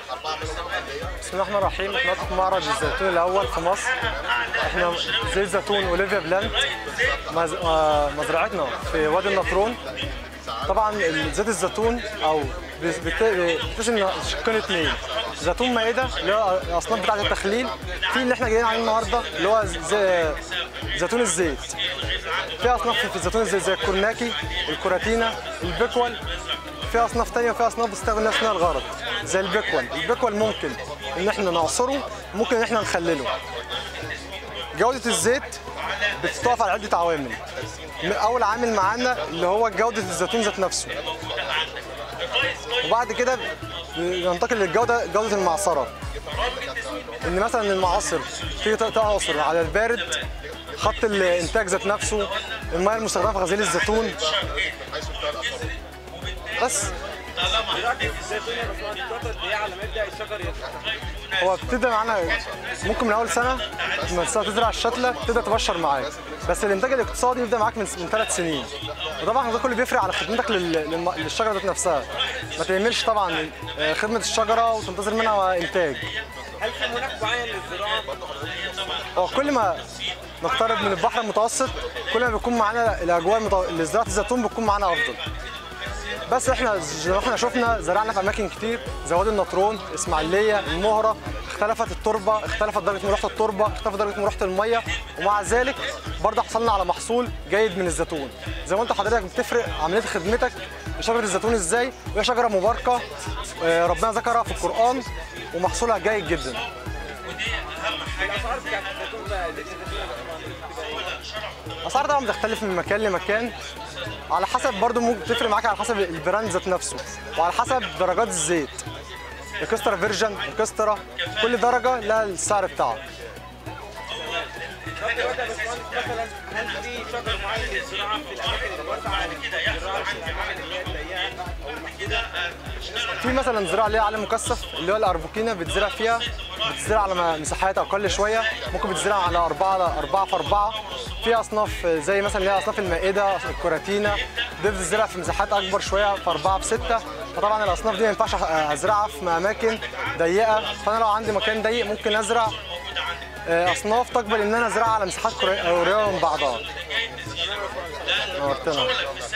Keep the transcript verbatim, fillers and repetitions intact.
بسم الله الرحمن الرحيم. احنا في معرض الزيتون الاول في مصر. احنا زيت زيتون اوليفيا بلاند مزرعتنا في وادي النطرون. طبعا زيت الزيتون او بتقسم شقين اثنين، زيتون مائده اللي هو الاصناف بتاعه التخليل، في اللي احنا جايين عليه النهارده اللي هو زي زيتون الزيت. في اصناف في الزيتون الزيت زي الكورناكي، الكوراتينا، البيكول. في اصناف ثانيه وفي اصناف بتستخدم نفس الغرض زي البيكول. البيكول ممكن ان احنا نعصره، ممكن ان احنا نخلله. جوده الزيت بتتوقف على عده عوامل. اول عامل معانا اللي هو جوده الزيتون ذات نفسه، وبعد كده ننتقل للجوده جوده المعصره. ان مثلا المعاصر تيجي تعصر على البارد، خط الانتاج ذات نفسه، الميه المستخدمه في غزيل الزيتون. بس هو بتبدا معانا ممكن من اول سنه لما تزرع الشتله تبدا تبشر معاك، بس الانتاج الاقتصادي يبدا معاك من من ثلاث سنين. وطبعا ده كله بيفرق على خدمتك للشجره ذات نفسها. ما تعملش طبعا خدمه الشجره وتنتظر منها انتاج. هل في مناخ معين للزراعه؟ هو كل ما نقترب من البحر المتوسط كل ما بيكون معانا الاجواء لزراعه الزيتون بتكون معانا افضل. بس احنا زي ما احنا شفنا زرعنا في اماكن كتير زي وادي النطرون، اسماعيليه، المهره، اختلفت التربه، اختلفت درجه ملوحه التربه، اختلفت درجه ملوحه الميه، ومع ذلك برضه حصلنا على محصول جيد من الزيتون. زي ما انت حضرتك بتفرق عمليه خدمتك لشجره الزيتون ازاي، وهي شجره مباركه ربنا ذكرها في القران ومحصولها جيد جدا. الاسعار بتاعت الزيتون بقى زيت الزيتون الاسعار طبعا بتختلف من مكان لمكان، على حسب برضه ممكن تفرق معاك على حسب البراند ذات نفسه، وعلى حسب درجات الزيت. اكسترا فيرجن، اكسترا، كل درجه لها السعر بتاعها. طب دلوقتي يا باشمهندس مثلا هل في شجر معين للزراعه في الاماكن الواسعه للزراعه في الاماكن اللي هي الضيقه او المحدوده؟ في مثلا زراعه اللي هي على مكثف اللي هو الاربوكينا بتزرع فيها، بتزرع على مساحات اقل شويه، ممكن بتزرع على أربعة على أربعة في أربعة. في اصناف زي مثلا اللي هي اصناف المائده، الكوراتينا، دي بتزرع في مساحات اكبر شويه في أربعة في ستة. فطبعا الاصناف دي ما ينفعش ازرعها في اماكن ضيقه، فانا لو عندي مكان ضيق ممكن ازرع اصناف تقبل ان انا ازرعها على مساحات قريبه من بعضها. نورتنا.